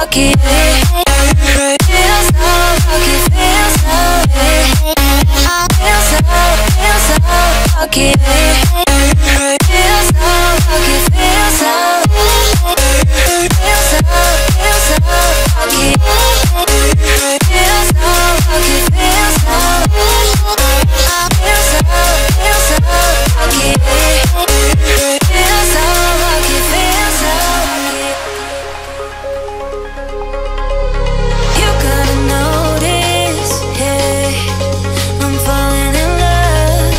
lucky. Feel so lucky, feel so feel so lucky. Feel so lucky, feel so feel so lucky. Feel so lucky, feel so lucky. Feel so lucky, feel so lucky. You gotta notice, hey, I'm falling in love.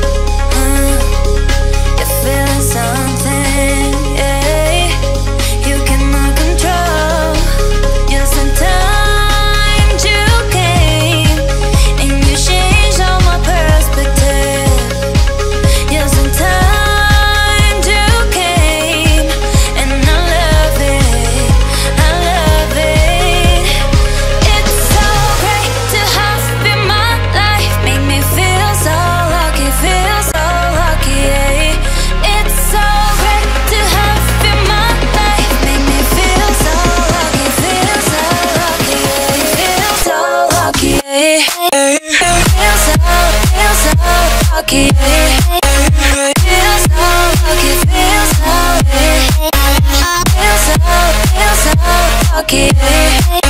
You're feeling something, yeah, you cannot control. You're sometimes you came and you changed all my perspective. You're sometimes you came and I love it, I love it. It's so great to have you in my life, make me feel so lucky, yeah. It's so great to have you in my life, make me feel so lucky, yeah. Feel so lucky, yeah. Feel so lucky, yeah. Feel so lucky, feel so lucky, yeah.